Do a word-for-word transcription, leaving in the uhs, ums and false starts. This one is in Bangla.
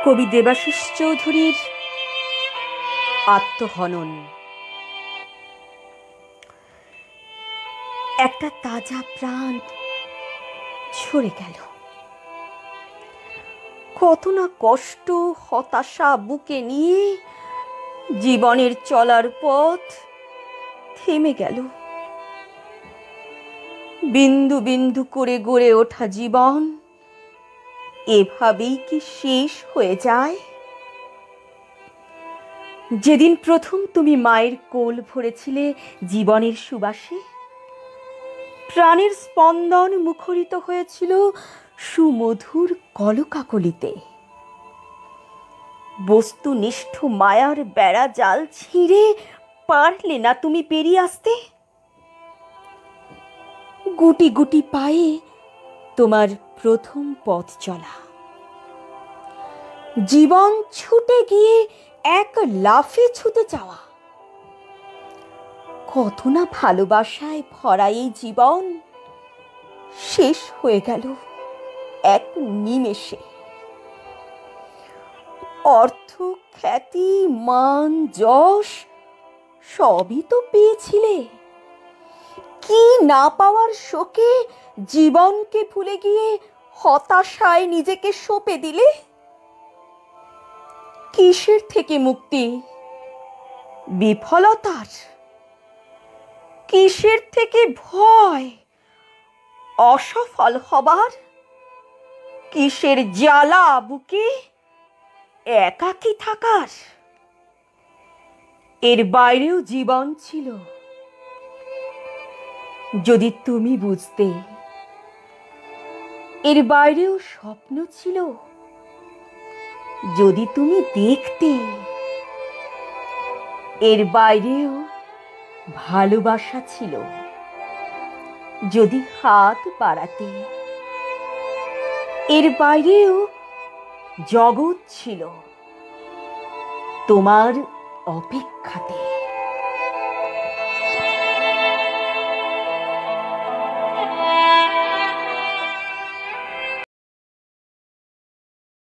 কবি দেবাশিস চৌধুরীর আত্মহনন। একটা তাজা প্রাণ ঝরে গেল। কত না কষ্ট হতাশা বুকে নিয়ে জীবনের চলার পথ থেমে গেল। বিন্দু বিন্দু করে গড়ে ওঠা জীবন এভাবেই কি শেষ হয়ে যায়? যেদিন প্রথম তুমি মায়ের কোল ভরেছিলে জীবনের সুবাসে, প্রাণের স্পন্দন মুখরিত হয়েছিল সুমধুর কলকাকলিতে। বস্তুনিষ্ঠ মায়ার বেড়া জাল ছিঁড়ে পারলে না তুমি পেরিয়ে আসতে। গুটি গুটি পায়ে তোমার প্রথম পথ চলা, জীবন ছুটে গিয়ে এক লাফে ছুটে যাওয়া। কত না ভালোবাসায় ভরা এই জীবন শেষ হয়ে গেল এক নিমেষে। অর্থ, খ্যাতি, মান, যশ সবই তো পেয়েছিলে। কি না পাওয়ার শোকে জীবনকে ভুলে গিয়ে হতাশায় নিজেকে সঁপে দিলে? কিসের থেকে মুক্তি? বিফলতার? কিসের থেকে ভয়? অসফল হবার? কিসের জ্বালা বুকে একাকী থাকার? এর বাইরেও জীবন ছিল, যদি তুমি বুঝতে। এর বাইরেও স্বপ্ন ছিল, যদি তুমি দেখতে। এর বাইরেও ভালোবাসা ছিল, যদি হাত বাড়াতে। এর বাইরেও জগৎ ছিল তোমার অপেক্ষাতে।